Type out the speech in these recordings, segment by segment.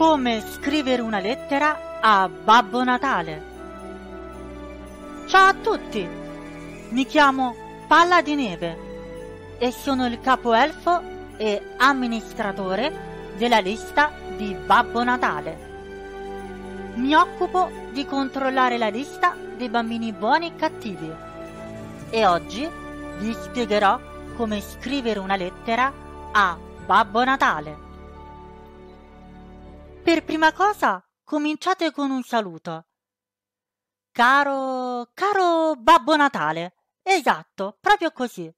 Come scrivere una lettera a Babbo Natale. Ciao a tutti, mi chiamo Palla di Neve e sono il capoelfo e amministratore della lista di Babbo Natale. Mi occupo di controllare la lista dei bambini buoni e cattivi e oggi vi spiegherò come scrivere una lettera a Babbo Natale. Per prima cosa, cominciate con un saluto. Caro Babbo Natale, esatto, proprio così.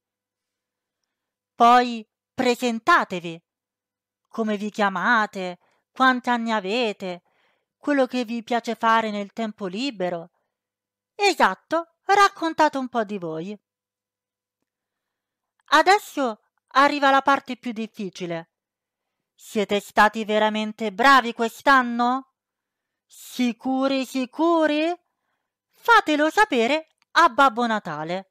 Poi presentatevi, come vi chiamate, quanti anni avete, quello che vi piace fare nel tempo libero. Esatto, raccontate un po' di voi. Adesso arriva la parte più difficile. Siete stati veramente bravi quest'anno? Sicuri? Fatelo sapere a Babbo Natale.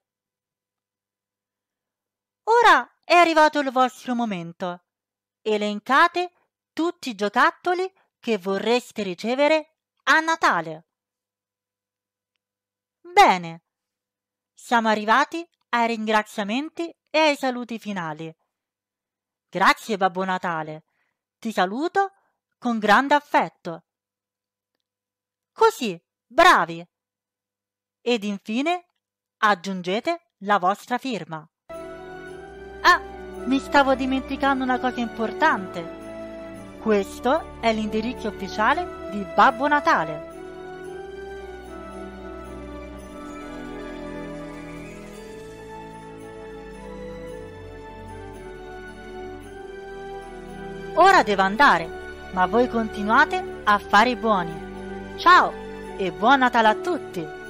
Ora è arrivato il vostro momento. Elencate tutti i giocattoli che vorreste ricevere a Natale. Bene, siamo arrivati ai ringraziamenti e ai saluti finali. Grazie Babbo Natale, ti saluto con grande affetto. Così, bravi! Ed infine aggiungete la vostra firma. Ah, mi stavo dimenticando una cosa importante. Questo è l'indirizzo ufficiale di Babbo Natale. Ora devo andare, ma voi continuate a fare i buoni. Ciao e buon Natale a tutti!